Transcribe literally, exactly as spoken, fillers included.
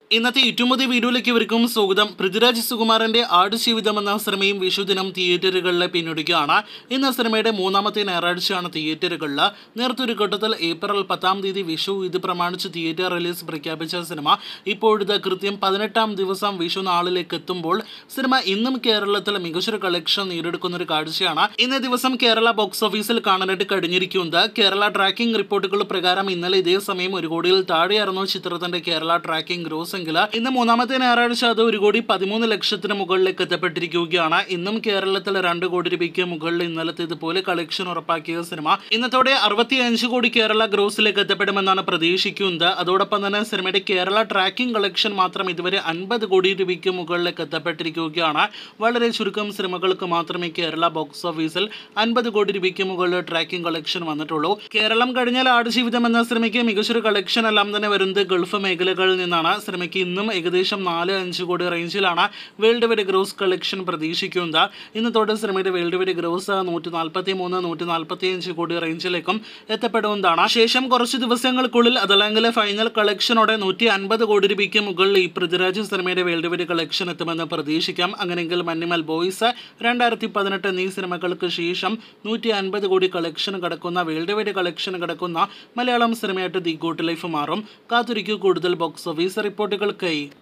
ഇന്നത്തെ ഏറ്റവും പുതിയ വീഡിയോയിലേക്ക് ഇവർക്കും സ്വാഗതം. പൃഥ്വിരാജ് സുകുമാരന്റെ ആടുജീവിതം എന്ന സിനിമയും വിഷുദിനം തിയേറ്ററുകളിൽ പിന്നിടുകയാണ്. ഇന്ന് സിനിമയുടെ മൂന്നാമത്തെ ഞായറാഴ്ചയാണ് തിയേറ്ററുകളിൽ. നേരത്തെ ഒരു ഘട്ടത്തിൽ ഏപ്രിൽ പത്താം തീയതി വിഷു ഇത് പ്രമാണിച്ച് തിയേറ്റർ റിലീസ് പ്രഖ്യാപിച്ച സിനിമ ഇപ്പോഴത്തെ കൃത്യം പതിനെട്ടാം ദിവസം വിഷു നാളിലേക്ക് എത്തുമ്പോൾ സിനിമ ഇന്നും കേരളത്തിൽ മികച്ചൊരു കളക്ഷൻ നേടിയെടുക്കുന്ന ഒരു കാഴ്ചയാണ് ഇന്നേ ദിവസം കേരള ബോക്സ് ഓഫീസിൽ കാണാനായിട്ട് കഴിഞ്ഞിരിക്കുന്നത്. കേരള ട്രാക്കിംഗ് റിപ്പോർട്ടുകൾ പ്രകാരം ഇന്നലെ ഇതേ സമയം ഒരു കോടിയിൽ താഴെയായിരുന്നു ചിത്രത്തിന്റെ കേരള ട്രാക്കിംഗ് ഗ്രോസ്. ഇന്ന് മൂന്നാമത്തെ ഞായറാഴ്ച അത് ഒരു കോടി പതിമൂന്ന് ലക്ഷത്തിന് മുകളിലേക്ക് എത്തപ്പെട്ടിരിക്കുകയാണ്. ഇന്നും കേരളത്തിൽ രണ്ട് കോടി രൂപയ്ക്ക് മുകളിൽ ഇന്നലത്തെ ഇതുപോലെ കളക്ഷൻ ഉറപ്പാക്കിയ സിനിമ ഇന്നത്തോടെ അറുപത്തി അഞ്ച് കോടി കേരള ഗ്രോസിലേക്ക് എത്തപ്പെടുമെന്നാണ് പ്രതീക്ഷിക്കുന്നത്. അതോടൊപ്പം തന്നെ സിനിമയുടെ കേരള ട്രാക്കിംഗ് കളക്ഷൻ മാത്രം ഇതുവരെ അൻപത് കോടി രൂപയ്ക്ക് മുകളിലേക്ക് എത്തപ്പെട്ടിരിക്കുകയാണ്. വളരെ ചുരുക്കം സിനിമകൾക്ക് മാത്രമേ കേരള ബോക്സ് ഓഫീസിൽ അൻപത് കോടി രൂപയ്ക്ക് മുകളിൽ ട്രാക്കിംഗ് കളക്ഷൻ വന്നിട്ടുള്ളൂ. കേരളം കഴിഞ്ഞാൽ ആടുജീവിതം എന്ന സിനിമയ്ക്ക് മികച്ചൊരു കളക്ഷൻ എല്ലാം തന്നെ വരുന്നത് ഗൾഫ് മേഖലകളിൽ നിന്നാണ്. സിനിമയ്ക്ക് ഇന്നും ഏകദേശം നാല് അഞ്ച് കോടി റേഞ്ചിലാണ് വേൾഡ് വൈഡ് ഗ്രോസ് കളക്ഷൻ പ്രതീക്ഷിക്കുന്നത്. ഇന്നത്തോടെ സിനിമയുടെ വേൾഡ് വൈഡ് ഗ്രോസ് നൂറ്റി നാൽപ്പത്തി മൂന്ന് നൂറ്റി നാൽപ്പത്തി അഞ്ച് കോടി റേഞ്ചിലേക്കും എത്തപ്പെടുന്നതാണ്. ശേഷം കുറച്ച് ദിവസങ്ങൾക്കുള്ളിൽ അതല്ലെങ്കിൽ ഫൈനൽ കളക്ഷനോടെ നൂറ്റി അൻപത് കോടി രൂപയ്ക്ക് മുകളിൽ ഈ പൃഥ്വിരാജ് സിനിമയുടെ വേൾഡ് വൈഡ് കളക്ഷൻ എത്തുമെന്ന് പ്രതീക്ഷിക്കാം. അങ്ങനെയെങ്കിൽ മഞ്ഞുമൽ ബോയ്സ്, രണ്ടായിരത്തി പതിനെട്ട് എന്നീ സിനിമകൾക്ക് ശേഷം നൂറ്റി അൻപത് കോടി കളക്ഷൻ കടക്കുന്ന വേൾഡ് വൈഡ് കളക്ഷൻ കടക്കുന്ന മലയാളം സിനിമയായിട്ട് ദി ഗുഡ് ലൈഫ് മാറും. കാത്തിരിക്കൂ കൂടുതൽ ബോക്സ് ഓഫീസ് റിപ്പോർട്ടുകൾക്കായി.